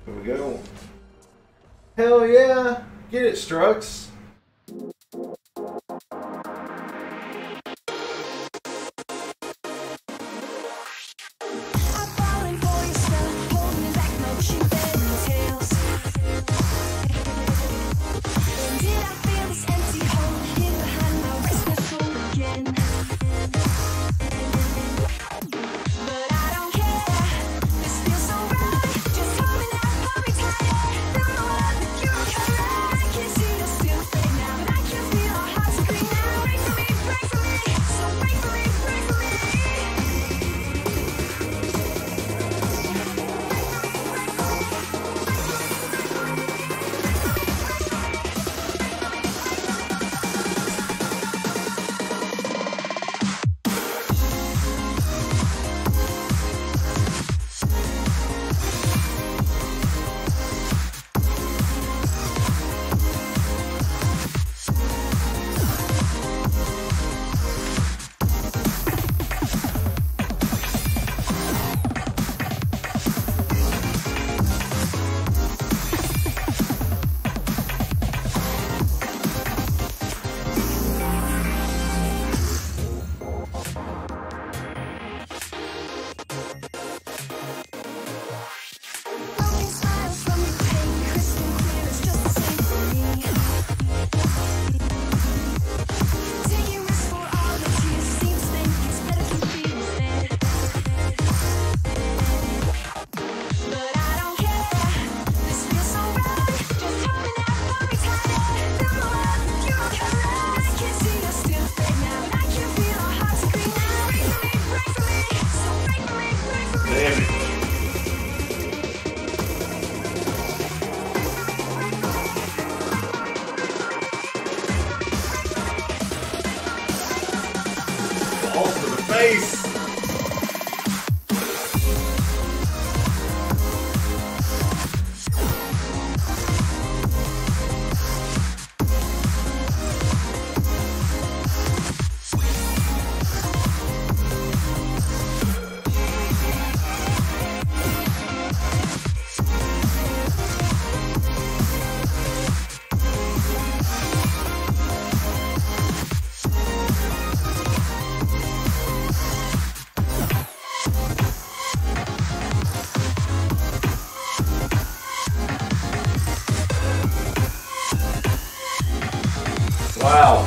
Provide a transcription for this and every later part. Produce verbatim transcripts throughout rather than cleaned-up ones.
Here we go. Hell yeah! Get it, Strux. All to the face. Wow.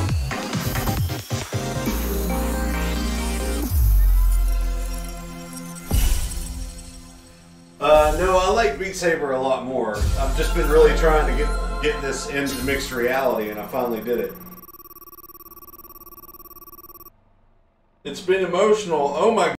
Uh, no, I like Beat Saber a lot more. I've just been really trying to get get this into mixed reality, and I finally did it. It's been emotional. Oh my